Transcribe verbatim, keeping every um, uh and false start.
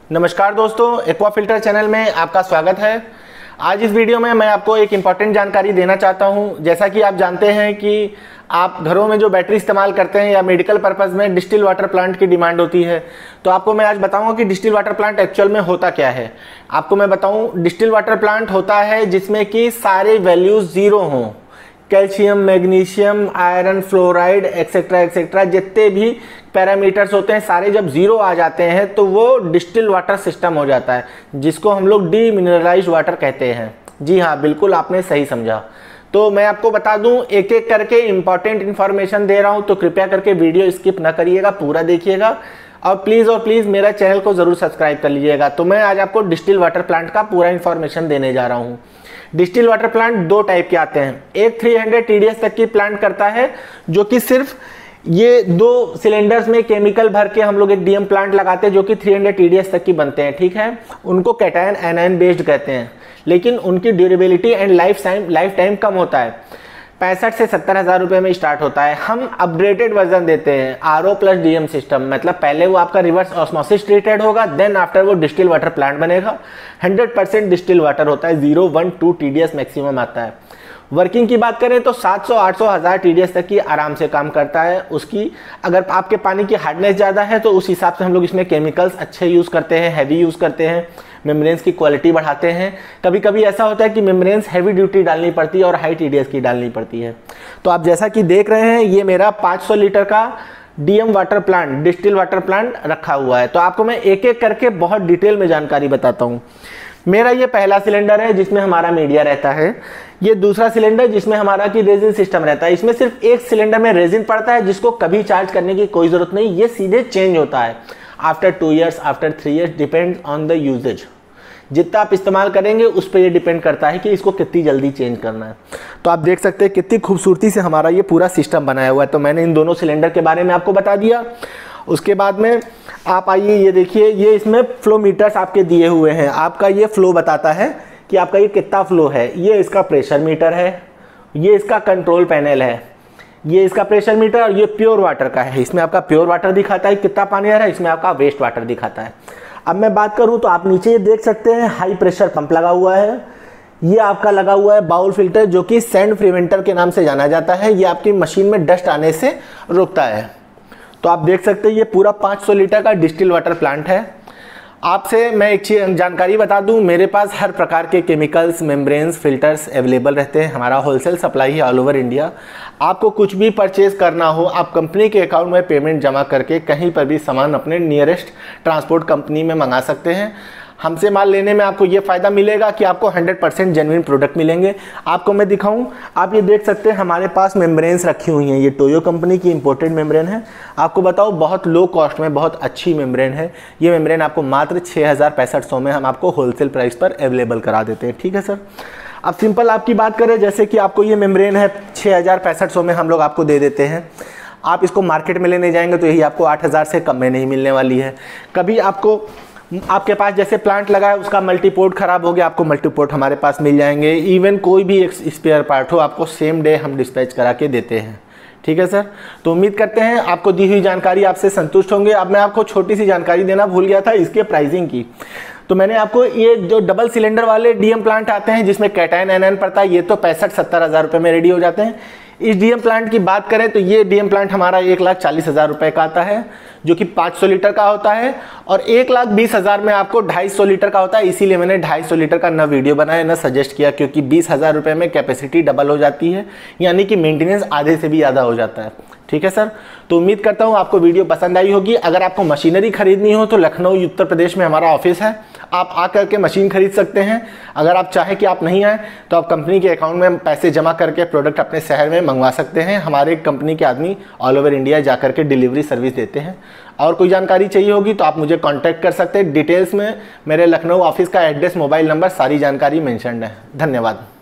नमस्कार दोस्तों, aqua filter channel में आपका स्वागत है। आज इस वीडियो में मैं आपको एक इम्पॉर्टेंट जानकारी देना चाहता हूं। जैसा कि आप जानते हैं कि आप घरों में जो बैटरी इस्तेमाल करते हैं या मेडिकल पर्पज़ में डिस्टिल वाटर प्लांट की डिमांड होती है, तो आपको मैं आज बताऊंगा कि डिस्टिल वाटर प्लांट एक्चुअल में होता क्या है। आपको मैं बताऊं, डिस्टिल वाटर प्लांट होता है जिसमें कि सारे वैल्यूज ज़ीरो हों। Calcium, magnesium, iron, fluoride etcetera etcetera जितने भी पैरामीटर्स होते हैं सारे जब ज़ीरो आ जाते हैं तो वो डिस्टिल वाटर सिस्टम हो जाता है, जिसको हम लोग डीमिनरलाइज्ड वाटर कहते हैं। जी हाँ, बिल्कुल आपने सही समझा। तो मैं आपको बता दूं, एक एक करके इंपॉर्टेंट इन्फॉर्मेशन दे रहा हूं, तो कृपया करके वीडियो स्किप ना करिएगा, पूरा देखिएगा और प्लीज़ और प्लीज़ मेरा चैनल को ज़रूर सब्सक्राइब कर लीजिएगा। तो मैं आज आपको डिस्टिल वाटर प्लांट का पूरा इन्फॉर्मेशन देने जा रहा हूँ। डिस्टिल वाटर प्लांट दो टाइप के आते हैं। एक तीन सौ टीडीएस तक की प्लांट करता है, जो कि सिर्फ ये दो सिलेंडर्स में केमिकल भर के हम लोग एक डीएम प्लांट लगाते हैं, जो कि तीन सौ टीडीएस तक की बनते हैं। ठीक है, उनको कैटायन एनायन बेस्ड कहते हैं, लेकिन उनकी durability and life time life time कम होता है। पैंसठ से सत्तर हज़ार रुपये में स्टार्ट होता है। हम अपग्रेडेड वर्जन देते हैं, R O plus DM system, मतलब पहले वो आपका रिवर्स ऑस्मोसिस ट्रीटेड होगा, देन आफ्टर वो डिस्टिल वाटर प्लांट बनेगा। हंड्रेड परसेंट डिस्टिल वाटर होता है, zero one two TDS maximum आता है। वर्किंग की बात करें तो सात सौ आठ सौ हज़ार टीडीएस तक की आराम से काम करता है। उसकी अगर आपके पानी की हार्डनेस ज़्यादा है तो उस हिसाब से हम लोग इसमें केमिकल्स अच्छे यूज़ करते हैं, हैवी यूज़ करते हैं, मेम्ब्रेन्स की क्वालिटी बढ़ाते हैं। कभी कभी ऐसा होता है कि मेम्ब्रेन्स हैवी ड्यूटी डालनी पड़ती है और हाई टीडीएस की डालनी पड़ती है। तो आप जैसा कि देख रहे हैं, ये मेरा पाँच सौ लीटर का DM water plant, distil water plant रखा हुआ है। तो आपको मैं एक एक करके बहुत डिटेल में जानकारी बताता हूँ। मेरा ये पहला सिलेंडर है जिसमें हमारा मीडिया रहता है। ये दूसरा सिलेंडर जिसमें हमारा की रेजिन सिस्टम रहता है। इसमें सिर्फ एक सिलेंडर में रेजिन पड़ता है, जिसको कभी चार्ज करने की कोई ज़रूरत नहीं, ये सीधे चेंज होता है after two years, after three years, depends on the usage. जितना आप इस्तेमाल करेंगे उस पर ये डिपेंड करता है कि इसको कितनी जल्दी चेंज करना है। तो आप देख सकते हैं कितनी खूबसूरती से हमारा ये पूरा सिस्टम बनाया हुआ है। तो मैंने इन दोनों सिलेंडर के बारे में आपको बता दिया। उसके बाद में आप आइए, ये देखिए, ये इसमें फ्लो मीटर्स आपके दिए हुए हैं। आपका ये फ्लो बताता है कि आपका ये कितना फ्लो है। ये इसका प्रेशर मीटर है, ये इसका कंट्रोल पैनल है, ये इसका प्रेशर मीटर, और ये प्योर वाटर का है। इसमें आपका प्योर वाटर दिखाता है कितना पानी आ रहा है, इसमें आपका वेस्ट वाटर दिखाता है। अब मैं बात करूं तो आप नीचे ये देख सकते हैं हाई प्रेशर पंप लगा हुआ है। ये आपका लगा हुआ है बाउल फिल्टर, जो कि सैंड प्रिवेंटर के नाम से जाना जाता है। ये आपकी मशीन में डस्ट आने से रोकता है। तो आप देख सकते हैं ये पूरा पाँच सौ लीटर का डिस्टिल वाटर प्लांट है। आपसे मैं एक चीज़ जानकारी बता दूं, मेरे पास हर प्रकार के केमिकल्स, मेम्ब्रेन्स, फिल्टर्स अवेलेबल रहते हैं। हमारा होलसेल सप्लाई है ऑल ओवर इंडिया। आपको कुछ भी परचेज करना हो, आप कंपनी के अकाउंट में पेमेंट जमा करके कहीं पर भी सामान अपने नियरेस्ट ट्रांसपोर्ट कंपनी में मंगा सकते हैं। हमसे माल लेने में आपको ये फ़ायदा मिलेगा कि आपको हंड्रेड परसेंट जेन्युइन प्रोडक्ट मिलेंगे। आपको मैं दिखाऊं, आप ये देख सकते हैं हमारे पास मेम्ब्रेन्स रखी हुई हैं। ये टोयो कंपनी की इंपोर्टेड मेम्ब्रेन है। आपको बताओ, बहुत लो कॉस्ट में बहुत अच्छी मेम्ब्रेन है। ये मेम्ब्रेन आपको मात्र छः हज़ार पैंसठ सौ में हम आपको होलसेल प्राइस पर अवेलेबल करा देते हैं। ठीक है सर। अब सिंपल आपकी बात करें, जैसे कि आपको ये मेम्ब्रेन है छः हज़ार पैंसठ सौ में हम लोग आपको दे देते हैं। आप इसको मार्केट में लेने जाएंगे तो यही आपको आठ हज़ार से कम में नहीं मिलने वाली है। कभी आपको आपके पास जैसे प्लांट लगा है, उसका मल्टीपोर्ट खराब हो गया, आपको मल्टीपोर्ट हमारे पास मिल जाएंगे। इवन कोई भी एक स्पेयर पार्ट हो, आपको सेम डे हम डिस्पैच करा के देते हैं। ठीक है सर। तो उम्मीद करते हैं आपको दी हुई जानकारी आपसे संतुष्ट होंगे। अब मैं आपको छोटी सी जानकारी देना भूल गया था इसके प्राइसिंग की। तो मैंने आपको ये जो डबल सिलेंडर वाले डीएम प्लांट आते हैं जिसमें कैटायन एनायन पड़ता है, ये तो पैंसठ सत्तर हज़ार रुपये में रेडी हो जाते हैं। इस डीएम प्लांट की बात करें तो ये डीएम प्लांट हमारा एक लाख चालीस हज़ार रुपये का आता है, जो कि पाँच सौ लीटर का होता है। और एक लाख बीस हज़ार में आपको ढाई सौ लीटर का होता है। इसीलिए मैंने ढाई सौ लीटर का न वीडियो बनाया न सजेस्ट किया, क्योंकि बीस हज़ार रुपये में कैपेसिटी डबल हो जाती है, यानी कि मेंटेनेंस आधे से भी ज़्यादा हो जाता है। ठीक है सर। तो उम्मीद करता हूँ आपको वीडियो पसंद आई होगी। अगर आपको मशीनरी खरीदनी हो तो लखनऊ उत्तर प्रदेश में हमारा ऑफिस है, आप आकर के मशीन खरीद सकते हैं। अगर आप चाहें कि आप नहीं आए तो आप कंपनी के अकाउंट में पैसे जमा करके प्रोडक्ट अपने शहर में मंगवा सकते हैं। हमारे कंपनी के आदमी ऑल ओवर इंडिया जा करके डिलीवरी सर्विस देते हैं। और कोई जानकारी चाहिए होगी तो आप मुझे कांटेक्ट कर सकते हैं। डिटेल्स में मेरे लखनऊ ऑफिस का एड्रेस, मोबाइल नंबर, सारी जानकारी मेंशन्ड है। धन्यवाद।